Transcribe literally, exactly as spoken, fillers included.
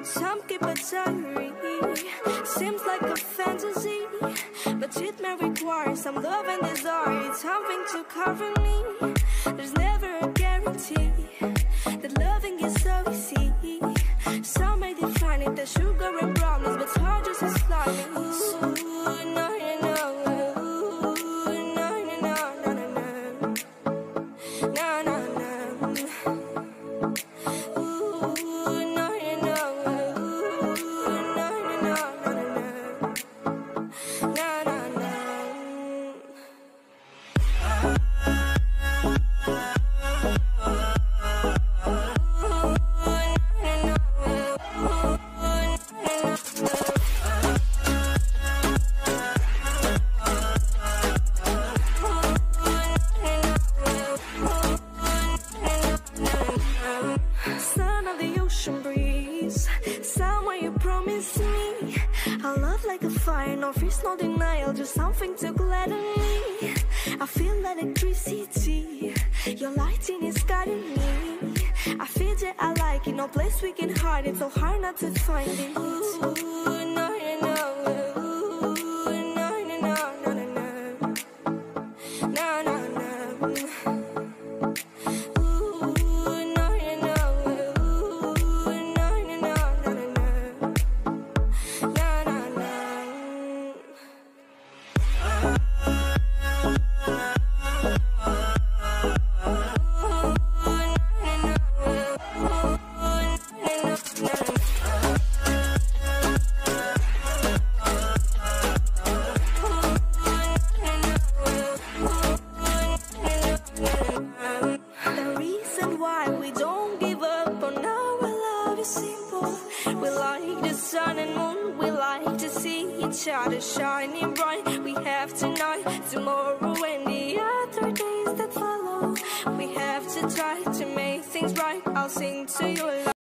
Some keep a diary, seems like a fantasy, but it may require some love and desire. It's something to cover me. There's never a guarantee that loving is so easy. Some may define it as sugar and brownies, but hard just as slimy. Ooh, no, no, no. Ooh, no, no, no, no, no, no. No, no, no. Son of the ocean breeze, somewhere you promised me a love like a fire, no fears, no denial, just something to gladden me. I feel electricity, your lighting is guiding me. I feel that I like it, no place we can hide it, so hard not to find it. Ooh, no, no, no. Ooh, no, no, no, no, no, no. No, no, no. Sun and moon, we like to see each other shining bright. We have tonight, tomorrow, and the other days that follow. We have to try to make things right. I'll sing to your life.